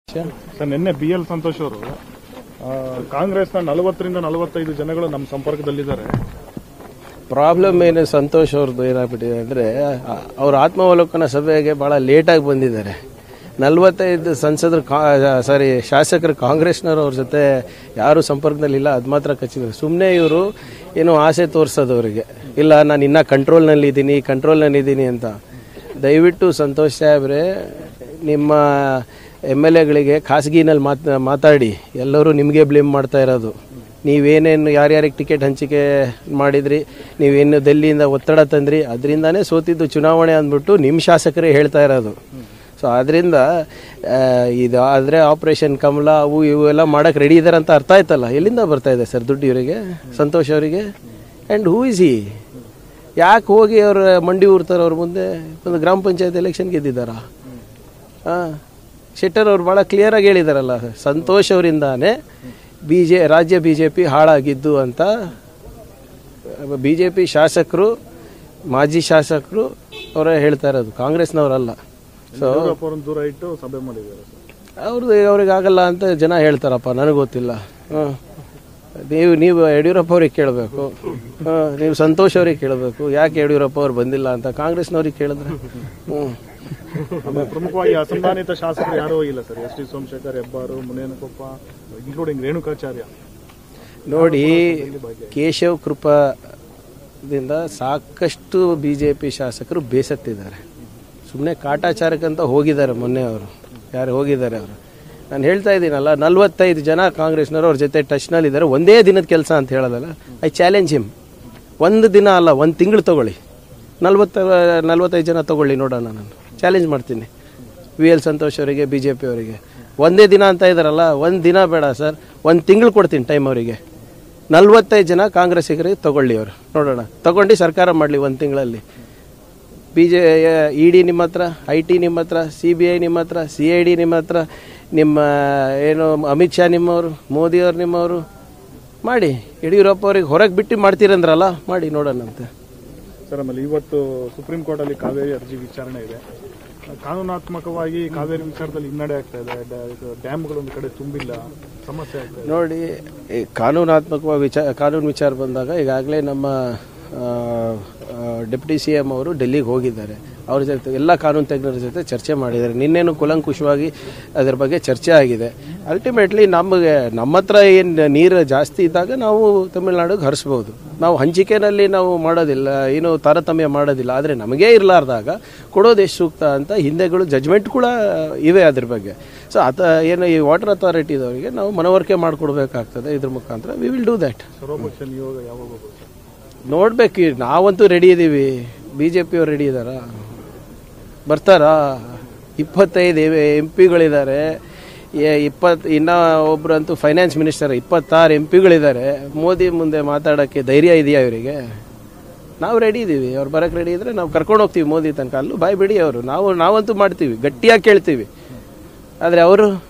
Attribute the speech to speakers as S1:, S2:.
S1: Sir, ನಿನ್ನೆ BL Santosh ಅವರು ಕಾಂಗ್ರೆಸ್ನ 40ರಿಂದ 45 ಜನಗಳು ನಮ್ಮ ಸಂಪರ್ಕದಲ್ಲಿದ್ದಾರೆ.
S2: ಪ್ರಾಬ್ಲಮ್ ಏನು ಸಂತೋಷ್ ಅವ್ರದ್ದು ಏನಾಗ್ಬಿಟ್ಟಿದೆ ಅಂದರೆ, ಅವ್ರ ಆತ್ಮಾವಲೋಕನ ಸಭೆಗೆ ಭಾಳ ಲೇಟಾಗಿ ಬಂದಿದ್ದಾರೆ. 45 ಸಂಸದರು ಶಾಸಕರು ಕಾಂಗ್ರೆಸ್ನವರು ಅವ್ರ ಜೊತೆ ಯಾರು ಸಂಪರ್ಕದಲ್ಲಿಲ್ಲ, ಅದು ಮಾತ್ರ ಖಚಿತ. ಸುಮ್ಮನೆ ಇವರು ಏನೋ ಆಸೆ ತೋರಿಸೋದು ಅವರಿಗೆ, ಇಲ್ಲ ನಾನು ಇನ್ನೂ ಕಂಟ್ರೋಲ್ನಲ್ಲಿದ್ದೀನಿ ಅಂತ. ದಯವಿಟ್ಟು ಸಂತೋಷ್ ಸಾಹೇಬ್ರೆ, ನಿಮ್ಮ MLAಗಳಿಗೆ ಖಾಸಗಿನಲ್ಲಿ ಮಾತಾಡಿ, ಎಲ್ಲರೂ ನಿಮಗೆ ಬ್ಲೇಮ್ ಮಾಡ್ತಾ ಇರೋದು. ನೀವೇನೇನು ಯಾರ್ಯಾರಿಗೆ ಟಿಕೆಟ್ ಹಂಚಿಕೆ ಮಾಡಿದ್ರಿ, ನೀವೇನು ಡೆಲ್ಲಿಯಿಂದ ಒತ್ತಡ ತಂದ್ರಿ, ಅದರಿಂದಾನೇ ಸೋತಿದ್ದು ಚುನಾವಣೆ ಅಂದ್ಬಿಟ್ಟು ನಿಮ್ಮ ಶಾಸಕರೇ ಹೇಳ್ತಾ ಇರೋದು. ಸೊ ಅದರಿಂದ ಇದು ಆದರೆ ಆಪರೇಷನ್ ಕಮಲ ಅವು ಇವೆಲ್ಲ ಮಾಡೋಕ್ಕೆ ರೆಡಿ ಇದ್ದಾರೆ ಅಂತ ಅರ್ಥ ಆಯ್ತಲ್ಲ. ಎಲ್ಲಿಂದ ಬರ್ತಾ ಇದೆ ಸರ್ ದುಡ್ಡು ಇವರಿಗೆ, ಸಂತೋಷ್ ಅವರಿಗೆ? And who is he? ಯಾಕೆ ಹೋಗಿ ಅವ್ರ ಮಂಡಿ ಊರ್ತಾರೆ ಅವ್ರ ಮುಂದೆ? ಒಂದು ಗ್ರಾಮ ಪಂಚಾಯತ್ ಎಲೆಕ್ಷನ್ ಗೆದ್ದಿದ್ದಾರಾ? ಶೆಟ್ಟರ್ ಅವ್ರು ಭಾಳ ಕ್ಲಿಯರಾಗಿ ಹೇಳಿದಾರಲ್ಲ, ಸಂತೋಷ್ ಅವರಿಂದಾನೇ ರಾಜ್ಯ BJP ಹಾಳಾಗಿದ್ದು ಅಂತ. BJP ಶಾಸಕರು, ಮಾಜಿ ಶಾಸಕರು ಅವರೇ ಹೇಳ್ತಾ ಇರೋದು, ಕಾಂಗ್ರೆಸ್ನವರಲ್ಲ. ಸೊ
S1: ದೂರ ಇಟ್ಟು ಸಭೆ ಮಾಡಿದ್ದಾರೆ.
S2: ಅವ್ರಿಗೆ ಆಗಲ್ಲ ಅಂತ ಜನ ಹೇಳ್ತಾರಪ್ಪ, ನನಗೆ ಗೊತ್ತಿಲ್ಲ. ನೀವು ಯಡಿಯೂರಪ್ಪ ಅವ್ರಿಗೆ ಕೇಳಬೇಕು, ನೀವು ಸಂತೋಷ್ ಅವ್ರಿಗೆ ಕೇಳಬೇಕು, ಯಾಕೆ ಯಡಿಯೂರಪ್ಪ ಅವ್ರು ಬಂದಿಲ್ಲ ಅಂತ ಕಾಂಗ್ರೆಸ್ನವ್ರಿಗೆ ಕೇಳಿದ್ರೆ.
S1: ಪ್ರಮುಖವಾಗಿ ಅಸಂಧಾನಿತ ಶಾಸಕರು ಯಾರೂ ಇಲ್ಲ sir. SD Somashekar, Hebbar, Munenakoppa, including Renukacharya.
S2: ನೋಡಿ, ಕೇಶವ್ ಕೃಪಾದಿಂದ ಸಾಕಷ್ಟು BJP ಶಾಸಕರು ಬೇಸತ್ತಿದ್ದಾರೆ. ಸುಮ್ಮನೆ ಕಾಟಾಚಾರಕ್ಕಂತ ಹೋಗಿದ್ದಾರೆ. ಮೊನ್ನೆ ಅವರು ಯಾರು ಹೋಗಿದ್ದಾರೆ ಅವರು, ನಾನು ಹೇಳ್ತಾ ಇದ್ದೀನಲ್ಲ, 45 ಜನ ಕಾಂಗ್ರೆಸ್ನವರು ಅವ್ರ ಜೊತೆ ಟಚ್ನಲ್ಲಿದ್ದಾರೆ. ಒಂದೇ ದಿನದ ಕೆಲಸ ಅಂತ ಹೇಳೋದಲ್ಲ. ಐ ಚಾಲೆಂಜ್ ಹಿಮ್, ಒಂದು ದಿನ ಅಲ್ಲ, ಒಂದು ತಿಂಗಳು ತಗೊಳ್ಳಿ, 45 ಜನ ತಗೊಳ್ಳಿ, ನೋಡೋಣ. ನಾನು ಚಾಲೆಂಜ್ ಮಾಡ್ತೀನಿ VL ಸಂತೋಷ್ ಅವರಿಗೆ, BJP ಅವರಿಗೆ. ಒಂದೇ ದಿನ ಅಂತ ಇದ್ದಾರಲ್ಲ, ಒಂದು ದಿನ ಬೇಡ ಸರ್, ಒಂದು ತಿಂಗಳು ಕೊಡ್ತೀನಿ ಟೈಮ್ ಅವರಿಗೆ. 45 ಜನ ಕಾಂಗ್ರೆಸ್ಸಿಗರಿಗೆ ತಗೊಳ್ಳಿ, ಅವರು ನೋಡೋಣ, ತಗೊಂಡು ಸರ್ಕಾರ ಮಾಡಲಿ ಒಂದು ತಿಂಗಳಲ್ಲಿ. ED ನಿಮ್ಮ ಹತ್ರ, IT ನಿಮ್ಮ ಹತ್ರ, CBI ನಿಮ್ಮ ಹತ್ರ, CID ನಿಮ್ಮ ಹತ್ರ, ನಿಮ್ಮ ಏನು ಅಮಿತ್ ಶಾ ನಿಮ್ಮವರು, ಮೋದಿಯವರು ನಿಮ್ಮವರು. ಮಾಡಿ, ಯಡಿಯೂರಪ್ಪ ಅವ್ರಿಗೆ ಹೊರಗೆ ಬಿಟ್ಟು ಮಾಡ್ತೀರಂದ್ರಲ್ಲ, ಮಾಡಿ ನೋಡೋಣಂತೆ.
S1: ಸರ್, ಆಮೇಲೆ ಇವತ್ತು ಸುಪ್ರೀಂ ಕೋರ್ಟಲ್ಲಿ ಕಾವೇರಿ ಅರ್ಜಿ ವಿಚಾರಣೆ ಇದೆ. ಕಾನೂನಾತ್ಮಕವಾಗಿ ಕಾವೇರಿ ವಿಚಾರದಲ್ಲಿ ಹಿನ್ನಡೆ ಆಗ್ತಾ ಇದೆ. ಡ್ಯಾಮ್ಗಳು ಒಂದು ಕಡೆ ತುಂಬಿಲ್ಲ, ಸಮಸ್ಯೆ ಆಗ್ತಾ ಇದೆ.
S2: ನೋಡಿ, ಕಾನೂನಾತ್ಮಕವಾಗಿ ಕಾನೂನು ವಿಚಾರ ಬಂದಾಗ ಈಗಾಗಲೇ ನಮ್ಮ ಡೆಪ್ಯೂಟಿ CM ಅವರು ಡೆಲ್ಲಿಗೆ ಹೋಗಿದ್ದಾರೆ. ಅವ್ರ ಜೊತೆ ಎಲ್ಲ ಕಾನೂನು ತಜ್ಞರ ಜೊತೆ ಚರ್ಚೆ ಮಾಡಿದ್ದಾರೆ. ನಿನ್ನೇನು ಕೂಲಂಕುಷವಾಗಿ ಅದರ ಬಗ್ಗೆ ಚರ್ಚೆ ಆಗಿದೆ. ಅಲ್ಟಿಮೇಟ್ಲಿ ನಮ್ಮ ಹತ್ರ ಏನು ನೀರು ಜಾಸ್ತಿ ಇದ್ದಾಗ ನಾವು ತಮಿಳುನಾಡಿಗೆ ಹರಿಸ್ಬೋದು. ನಾವು ಹಂಚಿಕೆನಲ್ಲಿ ನಾವು ಮಾಡೋದಿಲ್ಲ, ಏನು ತಾರತಮ್ಯ ಮಾಡೋದಿಲ್ಲ. ಆದರೆ ನಮಗೇ ಇರಲಾರ್ದಾಗ ಕೊಡೋದು ಎಷ್ಟು ಸೂಕ್ತ ಅಂತ ಹಿಂದೆಗಳು ಜಜ್ಮೆಂಟ್ ಕೂಡ ಇವೆ ಅದ್ರ ಬಗ್ಗೆ. ಸೊ ಏನು ಈ ವಾಟರ್ ಅಥಾರಿಟಿದವರಿಗೆ ನಾವು ಮನವರಿಕೆ ಮಾಡಿಕೊಡ್ಬೇಕಾಗ್ತದೆ. ಇದ್ರ ಮುಖಾಂತರ ವಿ ವಿಲ್ ಡೂ ದ್ಯಾಟ್.
S1: ಸರ್ವಪಕ್ಷ ನಿಯೋಗ ಯಾವಾಗ
S2: ನೋಡ್ಬೇಕು. ನಾವಂತೂ ರೆಡಿ ಇದ್ದೀವಿ. BJP ಅವ್ರು ರೆಡಿ ಇದ್ದಾರಾ? ಬರ್ತಾರಾ? 25 MP ಗಳಿದ್ದಾರೆ. ಇನ್ನೂ ಒಬ್ಬರಂತೂ ಫೈನಾನ್ಸ್ ಮಿನಿಸ್ಟರ್, 26 MP ಗಳಿದ್ದಾರೆ. ಮೋದಿ ಮುಂದೆ ಮಾತಾಡೋಕ್ಕೆ ಧೈರ್ಯ ಇದೆಯಾ ಇವರಿಗೆ? ನಾವು ರೆಡಿ ಇದ್ದೀವಿ. ಅವ್ರು ಬರೋಕ್ಕೆ ರೆಡಿ ಇದ್ದರೆ ನಾವು ಕರ್ಕೊಂಡು ಹೋಗ್ತೀವಿ ಮೋದಿ ತನಕ. ಅಲ್ಲೂ ಬಾಯ್ ಬಿಡಿ ಅವರು. ನಾವಂತೂ ಮಾಡ್ತೀವಿ, ಗಟ್ಟಿಯಾಗಿ ಕೇಳ್ತೀವಿ. ಆದರೆ ಅವರು